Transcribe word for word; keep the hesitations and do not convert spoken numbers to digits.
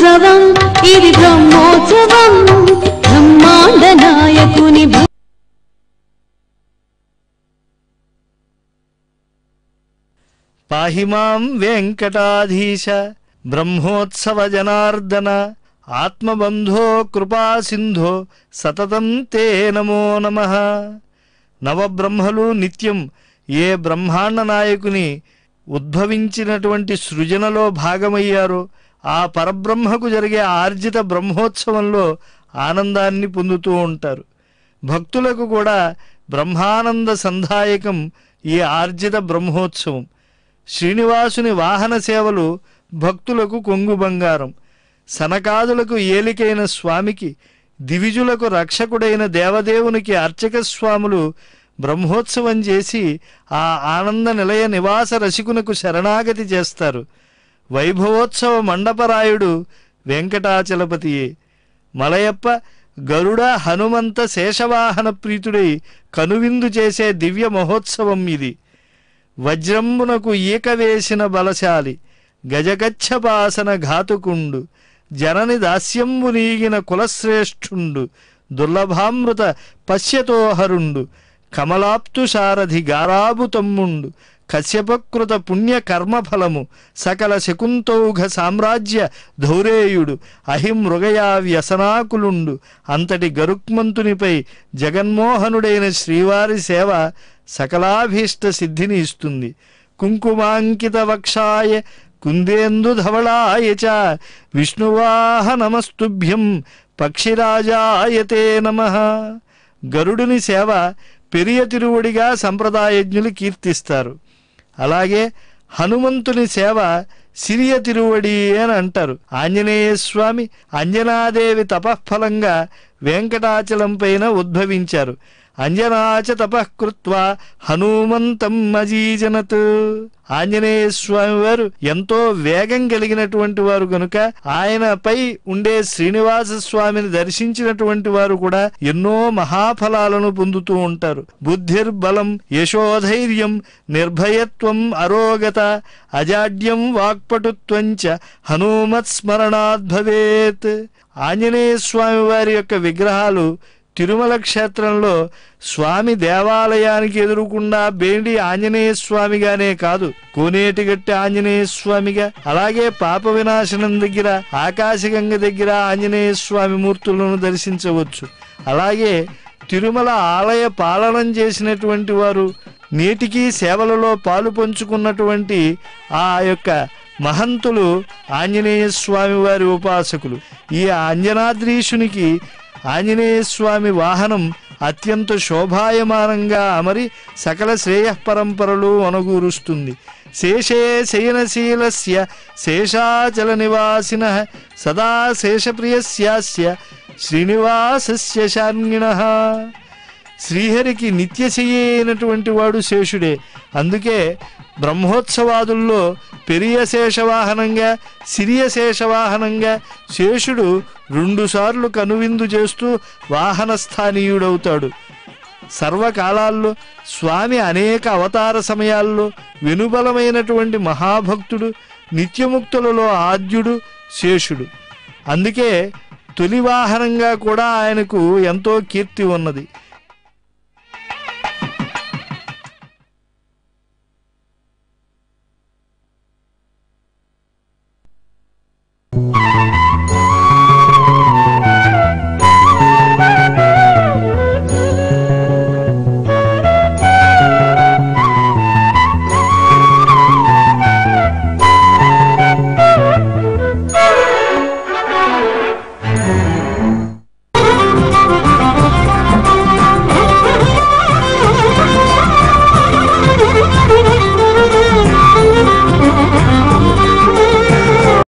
బ్రహ్మోత్సవం ఇది బ్రహ్మోత్సవం బ్రహ్మాండ నాయకుని పాహిమాం వెంకటాధీశ బ్రహ్మోత్సవ జనార్దన ఆత్మబంధో కృపాసింధో సతతం తే నమో నమః. నవబ్రహ్మలు నిత్యం ఏ బ్రహ్మాండ నాయకుని ఉద్భవించినటువంటి సృజనలో భాగమయ్యారో ఆ పరబ్రహ్మకు జరిగే ఆర్జిత బ్రహ్మోత్సవంలో ఆనందాన్ని పొందుతూ ఉంటారు. భక్తులకు కూడా బ్రహ్మానంద సంధాయకం ఈ ఆర్జిత బ్రహ్మోత్సవం. శ్రీనివాసుని వాహన సేవలు భక్తులకు కొంగు బంగారం. సనకాదులకు ఏలికైన స్వామికి, దివిజులకు రక్షకుడైన దేవదేవునికి అర్చక స్వాములు బ్రహ్మోత్సవం చేసి ఆ ఆనంద నిలయ నివాస రసికునకు శరణాగతి చేస్తారు. వైభవోత్సవ మండపరాయుడు వెంకటాచలపతియే. మలయప్ప గరుడ హనుమంత శేషవాహన ప్రీతుడై కనువిందు చేసే దివ్య మహోత్సవం ఇది. వజ్రంబునకు ఈక వేసిన బలశాలి, గజగచ్చపాసన ఘాతుకుండు, జనని దాస్యంబు నీగిన కులశ్రేష్ఠుండు, దుర్లభామృత పశ్యతోహరుండు, కమలాప్తు సారథి గారాబు తమ్ముండు, కశ్యపకృత పుణ్యకర్మఫలము, సకల శకుంతౌఘ సామ్రాజ్య ధౌరేయుడు, అహిమృగయా వ్యసనాకులుండు, అంతటి గరుక్మంతునిపై జగన్మోహనుడైన శ్రీవారి సేవ సకలాభీష్ట సిద్ధిని ఇస్తుంది. కుంకుమాంకిత వక్షాయ కుందేందు ధవళాయ చ విష్ణువాహ నమస్తుభ్యం పక్షిరాజాయతే నమః. గరుడుని సేవ పెరియ తిరువడిగా సంప్రదాయజ్ఞులు కీర్తిస్తారు. అలాగే హనుమంతుని సేవ సిరియ తిరువడి అని అంటారు. ఆంజనేయ స్వామి అంజనాదేవి తపఃఫలంగా వెంకటాచలం పైన ఉద్భవించారు. అంజనాచ తపఃకృత్వా హనుమంతం అజీజనత్. ఆంజనేయ స్వామి వారు ఎంతో వేగం కలిగినటువంటి వారు కనుక ఆయనపై ఉండే శ్రీనివాస స్వామిని దర్శించినటువంటి వారు కూడా ఎన్నో మహాఫలాలను పొందుతూ ఉంటారు. బుద్ధిర్బలం యశోధైర్యం నిర్భయత్వం అరోగత అజాడ్యం వాక్పటుత్వంచ హనుమత్స్మరణాద్ భవేత్. ఆంజనేయ స్వామి వారి యొక్క విగ్రహాలు తిరుమల క్షేత్రంలో స్వామి దేవాలయానికి ఎదురుకుండా బేండి ఆంజనేయ స్వామిగానే కాదు, కోనేటిగట్టి ఆంజనేయ స్వామిగా, అలాగే పాప వినాశనం దగ్గర ఆకాశగంగ దగ్గర ఆంజనేయ స్వామి మూర్తులను దర్శించవచ్చు. అలాగే తిరుమల ఆలయ పాలనం చేసినటువంటి వారు, నేటికి సేవలలో పాలు పంచుకున్నటువంటి ఆ యొక్క మహంతులు ఆంజనేయ స్వామి వారి ఉపాసకులు. ఈ అంజనాద్రీషునికి ఆంజనేయ స్వామి వాహనం అత్యంత శోభాయమానంగా అమరి సకల శ్రేయఃపరంపరలు అనుగూరుస్తుంది. శేషే శయనశీలస్య శేషాచల నివాసినః సదా శేషప్రియస్యాస్య శ్రీనివాసస్య శార్ంగిణః. శ్రీహరికి నిత్యశయ్య అయినటువంటి వాడు శేషుడే. అందుకే బ్రహ్మోత్సవాదుల్లో పెరియ శేషవాహనంగా, సిరియ శేషవాహనంగా శేషుడు రెండుసార్లు కనువిందు చేస్తూ వాహనస్థానీయుడవుతాడు. సర్వకాలాల్లో స్వామి అనేక అవతార సమయాల్లో వెనుబలమైనటువంటి మహాభక్తుడు, నిత్యముక్తులలో ఆద్యుడు శేషుడు. అందుకే తొలి వాహనంగా కూడా ఆయనకు ఎంతో కీర్తి ఉన్నది.